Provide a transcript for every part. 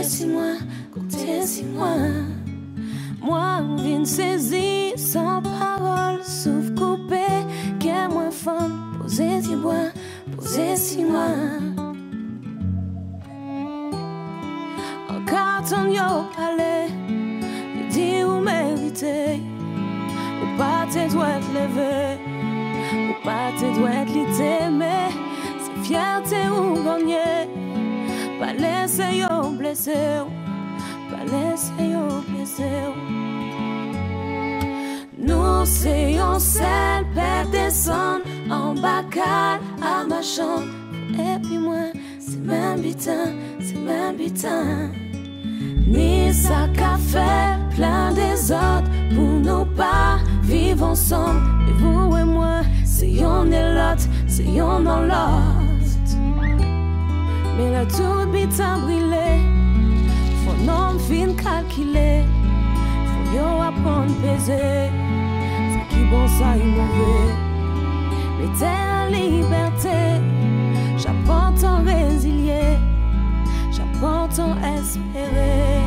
si moi. Moi, on vient saisir sans parole, souffle coupé, qu'est moins fun, posez si moi, posez si moi. En carton yo palais, il dit ou mérité, ou pas te doit te lever, ou pas te doit te mais c'est fierté ou gagner, pas laisser yo blessé. Pas laisser yo blesser. Nous c'est un seul père descend en bacal à ma chambre. Et puis moi, c'est même butin, c'est même butin. Ni ça qu'a fait plein des autres pour nous pas vivre ensemble. Et vous et moi, c'est yon et l'autre, c'est yon dans l'autre. Mais là tout butin brûlé. Non, fin calculé, faut yo apprendre à peser. C'est qui bon, ça est mauvais. Mais t'es en liberté, j'apprends ton résilier, j'apprends ton espérer.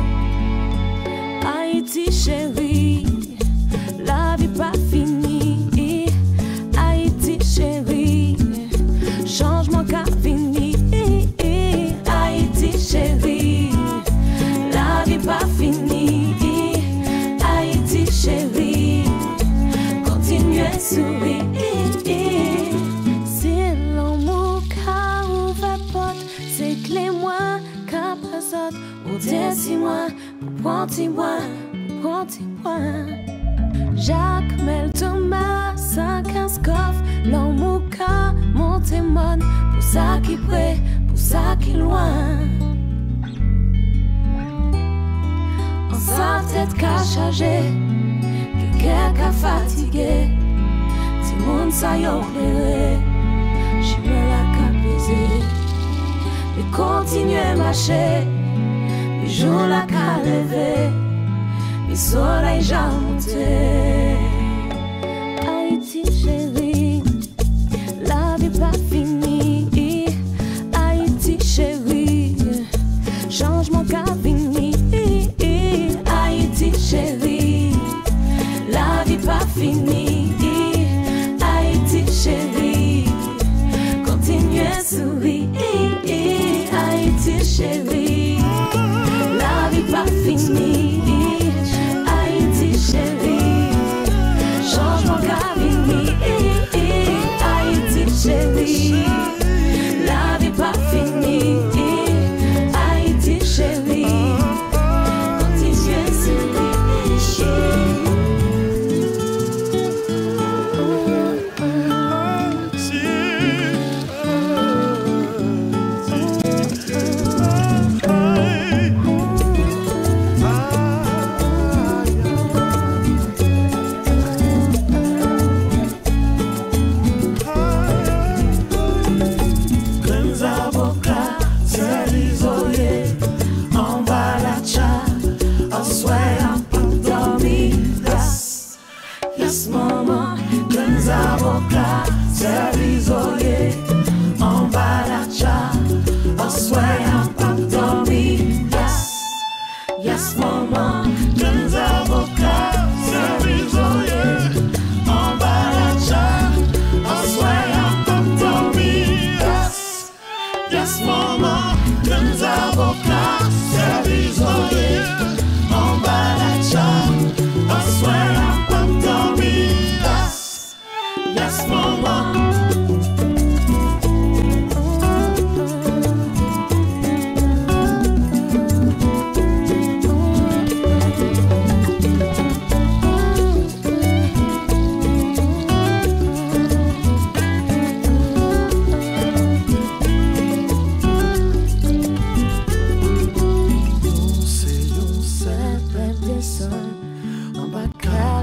Haïti chérie, la vie pas finie. Haïti chérie, changement qu'a fini. Haïti chérie, pas fini. Haïti chérie, continuez à sourire. C'est l'amour qu'a ouvert porte, c'est que les mois qu'a passé. Au si moi, prends-moi. Jacques Mel Thomas, 5-15 coffres, l'amour qu'a monté mon, pour ça qui près, pour ça qui loin. Sa tête qu'a chargé, quelqu'un qu'a fatigué, si monde ça y opéré, j'y me la qu'a baisé. Mais continuez à marcher, les jours la qu'a levé, les soleils j'ai monté. Haïti chérie, la vie pas finie. Haïti chérie, changement qu'a fini. Haïti chérie, la vie pas finie. Haïti chérie, continuez à sourire. Haïti chérie, la vie pas finie. Haïti chérie, changement qu'a fini. Haïti chérie, la vie pas finie. Haïti chérie.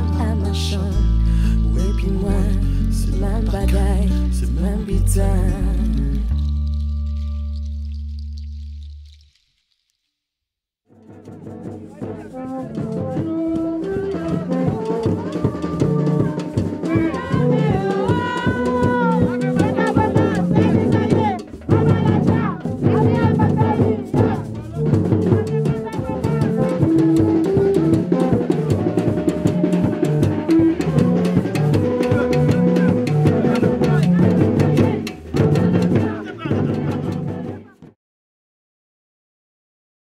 C'est même bagaille, c'est même bizarre.